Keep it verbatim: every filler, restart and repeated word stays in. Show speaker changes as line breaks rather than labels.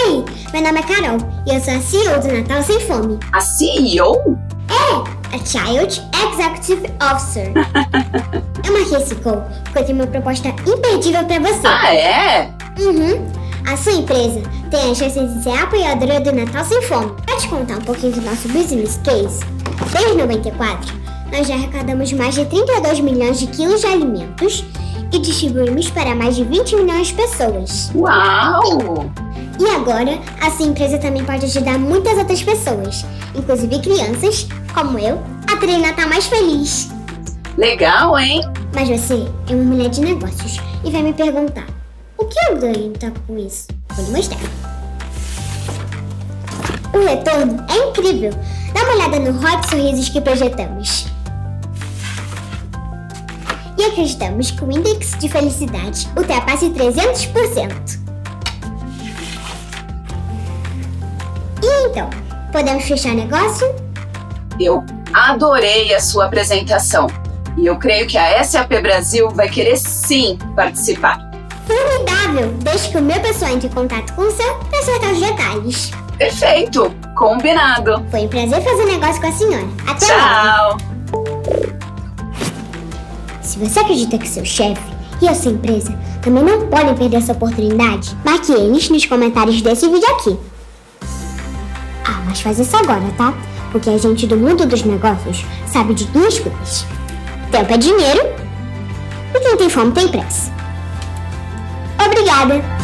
aí, meu nome é Carol e eu sou a C E O do Natal Sem Fome.
A C E O?
É, a Child Executive Officer. Eu marquei esse call porque eu tenho uma proposta imperdível pra você.
Ah, é?
Uhum. A sua empresa tem a chance de ser apoiadora do Natal Sem Fome. Pra te contar um pouquinho do nosso business case, desde noventa e quatro, nós já arrecadamos mais de trinta e dois milhões de quilos de alimentos e distribuímos para mais de vinte milhões de pessoas.
Uau!
E agora, a sua empresa também pode ajudar muitas outras pessoas, inclusive crianças, como eu, a ter um Natal mais feliz.
Legal, hein?
Mas você é uma mulher de negócios e vai me perguntar, o que eu ganho então com isso? Vou lhe mostrar. O retorno é incrível. Dá uma olhada no rol de sorrisos que projetamos. E acreditamos que o índice de felicidade ultrapasse trezentos por cento. E então, podemos fechar negócio?
Eu adorei a sua apresentação. E eu creio que a S A P Brasil vai querer sim participar.
Formidável! Deixe que o meu pessoal entre em contato com o seu para acertar os detalhes.
Perfeito! Combinado!
Foi um prazer fazer negócio com a senhora. Até logo!
Tchau!
Se você acredita que seu chefe e a sua empresa também não podem perder essa oportunidade, marque eles nos comentários desse vídeo aqui. Ah, mas faz isso agora, tá? Porque a gente do mundo dos negócios sabe de duas coisas. Tempo é dinheiro e quem tem fome tem pressa. Obrigada!